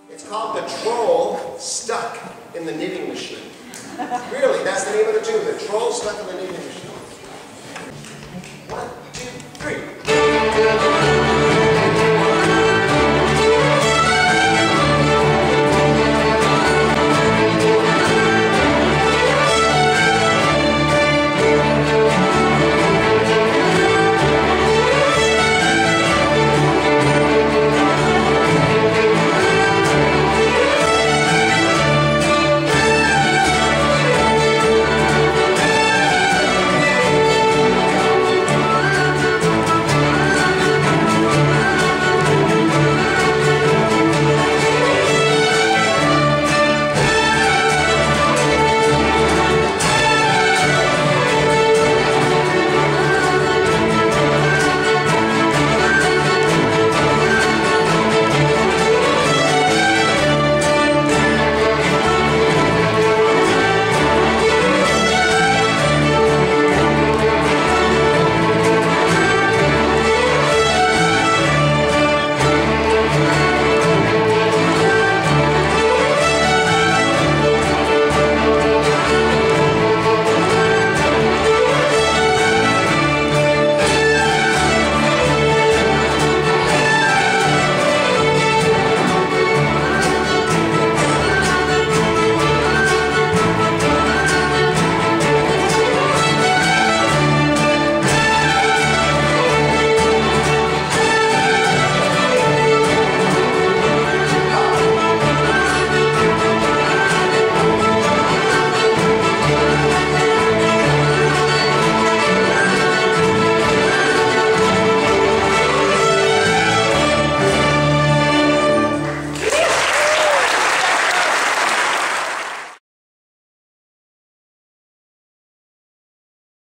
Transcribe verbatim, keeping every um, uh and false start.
It's called The Troll Stuck in the Knitting Machine. Really, that's the name of the tune, The Troll Stuck in the Knitting Machine.